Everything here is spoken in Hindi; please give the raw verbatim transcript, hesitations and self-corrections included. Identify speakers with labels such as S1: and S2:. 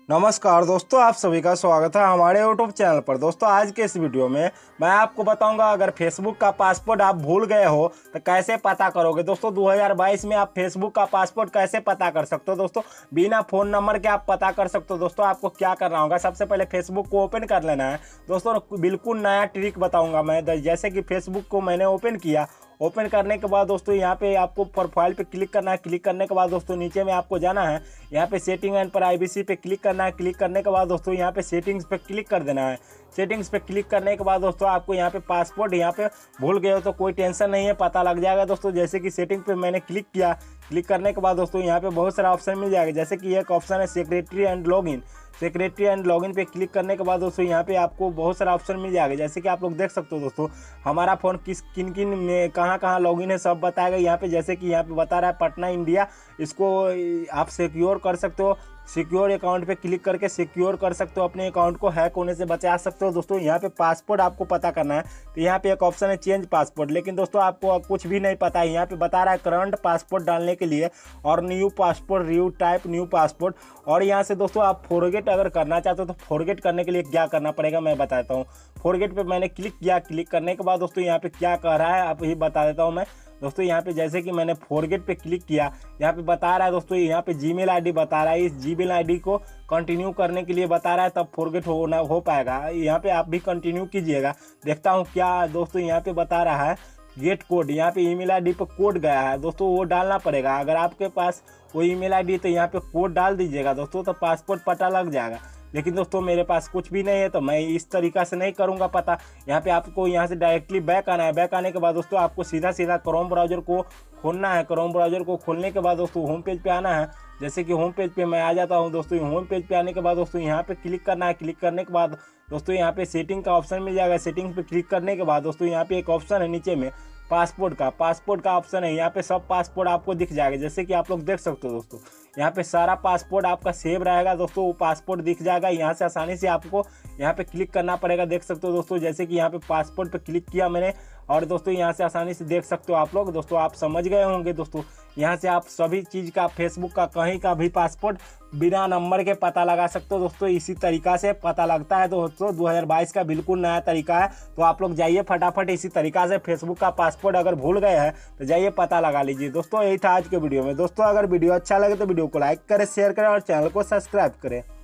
S1: नमस्कार दोस्तों, आप सभी का स्वागत है हमारे यूट्यूब चैनल पर। दोस्तों आज के इस वीडियो में मैं आपको बताऊंगा अगर फेसबुक का पासवर्ड आप भूल गए हो तो कैसे पता करोगे। दोस्तों दो हज़ार बाईस में आप फेसबुक का पासवर्ड कैसे पता कर सकते हो। दोस्तों बिना फ़ोन नंबर के आप पता कर सकते हो। दोस्तों आपको क्या करना होगा, सबसे पहले फेसबुक को ओपन कर लेना है। दोस्तों बिल्कुल नया ट्रिक बताऊँगा मैं। जैसे कि फेसबुक को मैंने ओपन किया, ओपन करने के बाद दोस्तों यहाँ पे आपको प्रोफाइल पे क्लिक करना है। क्लिक करने के बाद दोस्तों नीचे में आपको जाना है, यहाँ पे सेटिंग एंड प्राइवेसी पे क्लिक करना है। क्लिक करने के बाद दोस्तों यहाँ पे सेटिंग्स पे क्लिक कर देना है। सेटिंग्स पे क्लिक करने के बाद दोस्तों आपको यहाँ पे पासवर्ड यहाँ पे भूल गए हो तो कोई टेंशन नहीं है, पता लग जाएगा। दोस्तों जैसे कि सेटिंग पे मैंने क्लिक किया, क्लिक करने के बाद दोस्तों यहाँ पे बहुत सारा ऑप्शन मिल जाएगा। जैसे कि एक ऑप्शन है secretary and login. Secretary and login पे क्लिक करने के बाद दोस्तों यहाँ पे आपको बहुत सारा ऑप्शन मिल जाएगा। जैसे कि आप लोग देख सकते हो दोस्तों हमारा फ़ोन किस किन किन में कहाँ कहाँ लॉगिन है सब बताएगा यहाँ पे। जैसे कि यहाँ पे बता रहा है पटना इंडिया, इसको आप सिक्योर कर सकते हो। सिक्योर अकाउंट पे क्लिक करके सिक्योर कर सकते हो, अपने अकाउंट को हैक होने से बचा सकते हो। दोस्तों यहाँ पे पासवर्ड आपको पता करना है तो यहाँ पे एक ऑप्शन है चेंज पासवर्ड, लेकिन दोस्तों आपको कुछ भी नहीं पता है। यहाँ पे बता रहा है करंट पासवर्ड डालने के लिए और new password review type new password. और यहाँ से दोस्तों आप फॉरगेट अगर करना चाहते हो तो फॉरगेट करने के लिए क्या करना पड़ेगा मैं बताता हूँ। फॉरगेट पे मैंने क्लिक किया, क्लिक करने के बाद दोस्तों यहाँ पे क्या कर रहा है आप ही बता देता हूँ मैं। दोस्तों यहाँ पे जैसे कि मैंने फॉरगेट पे क्लिक किया, यहाँ पे बता रहा है दोस्तों यहाँ पे जीमेल आईडी बता रहा है। इस जीमेल आईडी को कंटिन्यू करने के लिए बता रहा है, तब फॉरगेट होना हो पाएगा। यहाँ पे आप भी कंटिन्यू कीजिएगा। देखता हूँ क्या दोस्तों यहाँ पे बता रहा है गेट कोड। यहाँ पे ईमेल आईडी पे कोड गया है दोस्तों, वो डालना पड़ेगा। अगर आपके पास वो ईमेल आईडी तो यहाँ पे कोड डाल दीजिएगा दोस्तों, तो पासपोर्ट पता लग जाएगा। लेकिन दोस्तों मेरे पास कुछ भी नहीं है तो मैं इस तरीक़ा से नहीं करूँगा पता। यहाँ पे आपको यहाँ से डायरेक्टली बैक आना है। बैक आने के बाद दोस्तों आपको सीधा सीधा क्रोम ब्राउज़र को खोलना है। क्रोम ब्राउज़र को खोलने के बाद दोस्तों होम पेज पे आना है। जैसे कि होम पेज पे मैं आ जाता हूँ दोस्तों। होम पेज पे आने के बाद दोस्तों यहाँ पे क्लिक करना है। क्लिक करने के बाद दोस्तों यहाँ पे सेटिंग का ऑप्शन मिल जाएगा। सेटिंग पे क्लिक करने के बाद दोस्तों यहाँ पे एक ऑप्शन है नीचे में पासपोर्ट का पासपोर्ट का ऑप्शन है। यहाँ पे सब पासपोर्ट आपको दिख जाएगा। जैसे कि आप लोग देख सकते हो दोस्तों यहाँ पे सारा पासपोर्ट आपका सेव रहेगा दोस्तों, वो पासपोर्ट दिख जाएगा। यहाँ से आसानी से आपको यहाँ पे क्लिक करना पड़ेगा। देख सकते हो दोस्तों जैसे कि यहाँ पे पासपोर्ट पे क्लिक किया मैंने, और दोस्तों यहाँ से आसानी से देख सकते हो आप लोग। दोस्तों आप समझ गए होंगे दोस्तों, यहाँ से आप सभी चीज़ का फेसबुक का कहीं का भी पासपोर्ट बिना नंबर के पता लगा सकते हो दोस्तों। इसी तरीक़ा से पता लगता है दोस्तों। दो हज़ार बाईस का बिल्कुल नया तरीका है, तो आप लोग जाइए फटाफट इसी तरीक़ा से फेसबुक का पासपोर्ट अगर भूल गए हैं तो जाइए पता लगा लीजिए। दोस्तों यही था आज के वीडियो में। दोस्तों अगर वीडियो अच्छा लगे तो वीडियो को लाइक करें, शेयर करें और चैनल को सब्सक्राइब करें।